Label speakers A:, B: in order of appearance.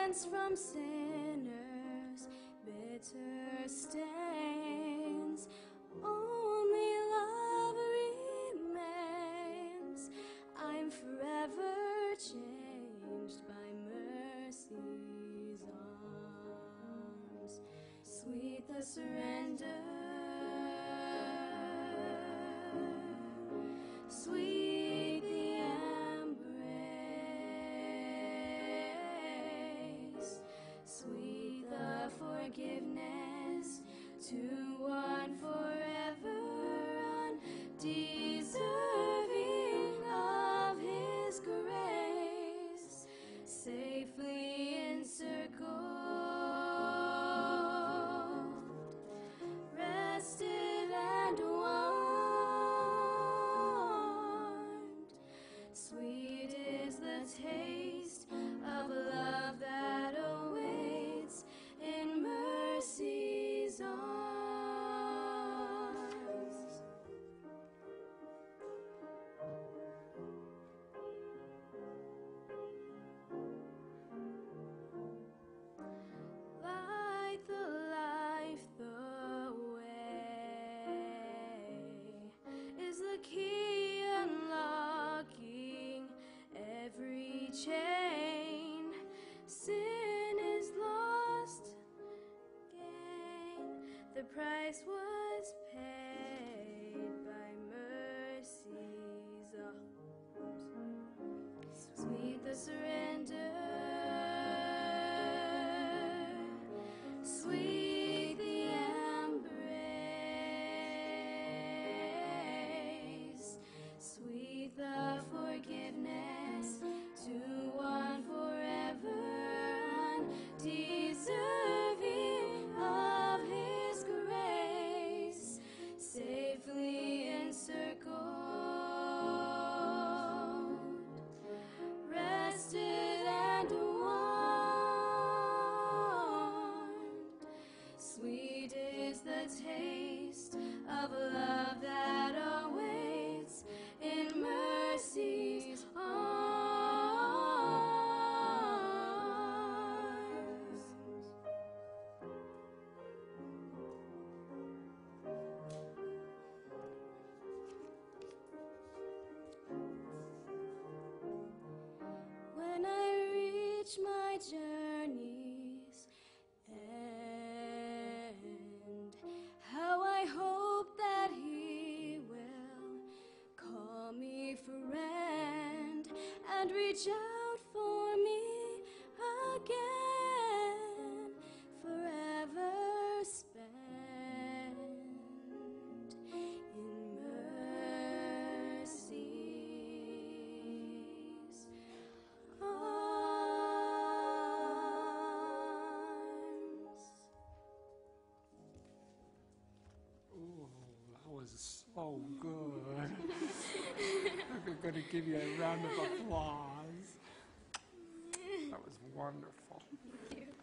A: cleansed from sinners' bitter stains. Only love remains. I'm forever changed by mercy's arms. Sweet the surrender, sweet the embrace, sweet the forgiveness to one forever undeserving of his grace, safely encircled, rested and warmed. Sweet is the taste of love that awaits in mercy's arms. Like the life, the way is the key unlocking every chain. Sin is lost, gain. The price was paid by mercy's arms. Sweet the surrender, sweet the embrace, sweet the forgiveness to one forever undeserving of his grace, safely encircled, rested and warmed. Sweet is the taste of love that awaits in mercy's arms. When I reach my journey's end, how I hope that he will call me friend and reach out for me again, forever spent in mercy's arms.
B: Oh, that was so good. I'm going to give you a round of applause. That was wonderful.
A: Thank you.